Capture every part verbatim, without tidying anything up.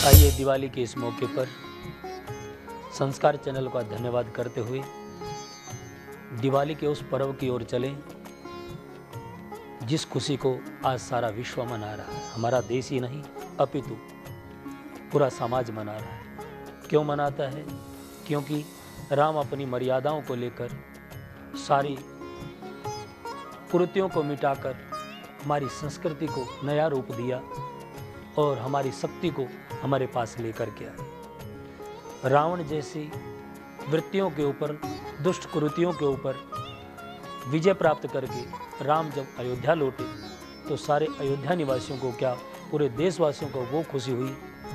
आइए दिवाली के इस मौके पर संस्कार चैनल का धन्यवाद करते हुए दिवाली के उस पर्व की ओर चलें जिस खुशी को आज सारा विश्व मना रहा है। हमारा देश ही नहीं अपितु पूरा समाज मना रहा है। क्यों मनाता है? क्योंकि राम अपनी मर्यादाओं को लेकर सारी कुरीतियों को मिटाकर हमारी संस्कृति को नया रूप दिया और हमारी शक्ति को हमारे पास लेकर के आए। रावण जैसी वृत्तियों के ऊपर, दुष्ट कुरीतियों के ऊपर विजय प्राप्त करके राम जब अयोध्या लौटे तो सारे अयोध्या निवासियों को, क्या पूरे देशवासियों को वो खुशी हुई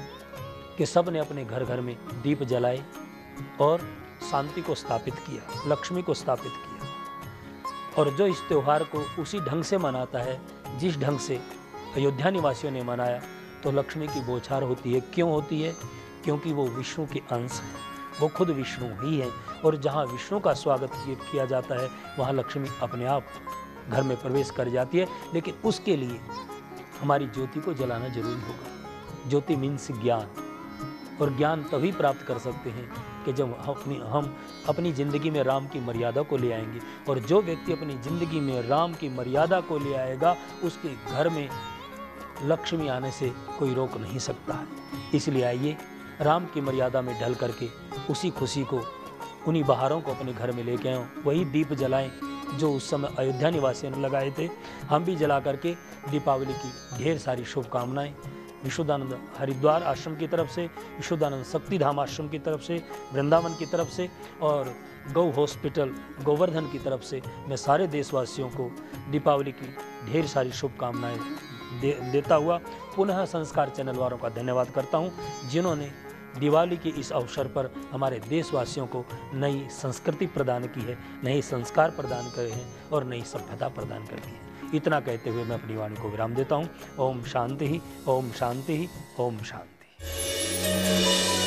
कि सब ने अपने घर घर में दीप जलाए और शांति को स्थापित किया, लक्ष्मी को स्थापित किया। और जो इस त्यौहार को उसी ढंग से मनाता है जिस ढंग से अयोध्या निवासियों ने मनाया, तो लक्ष्मी की बौछार होती है। क्यों होती है? क्योंकि वो विष्णु के अंश है, वो खुद विष्णु ही है। और जहाँ विष्णु का स्वागत किया जाता है वहाँ लक्ष्मी अपने आप घर में प्रवेश कर जाती है। लेकिन उसके लिए हमारी ज्योति को जलाना जरूरी होगा। ज्योति मीन्स ज्ञान, और ज्ञान तभी प्राप्त कर सकते हैं कि जब अपनी हम अपनी ज़िंदगी में राम की मर्यादा को ले आएंगे। और जो व्यक्ति अपनी ज़िंदगी में राम की मर्यादा को ले आएगा उसके घर में लक्ष्मी आने से कोई रोक नहीं सकता है। इसलिए आइए राम की मर्यादा में ढल करके उसी खुशी को, उन्हीं बहारों को अपने घर में लेके आएं। वही दीप जलाएं जो उस समय अयोध्या निवासियों ने लगाए थे। हम भी जला करके दीपावली की ढेर सारी शुभकामनाएं विशुद्धानंद हरिद्वार आश्रम की तरफ से, विशुद्धानंद शक्तिधाम आश्रम की तरफ से, वृंदावन की तरफ से और गौ हॉस्पिटल गोवर्धन की तरफ से मैं सारे देशवासियों को दीपावली की ढेर सारी शुभकामनाएं दे, देता हुआ पुनः संस्कार चैनल वालों का धन्यवाद करता हूं, जिन्होंने दिवाली के इस अवसर पर हमारे देशवासियों को नई संस्कृति प्रदान की है, नए संस्कार प्रदान करे हैं और नई सभ्यता प्रदान कर दी है। इतना कहते हुए मैं अपनी वाणी को विराम देता हूँ। ओम शांति ही, ओम शांति ही, ओम शांति।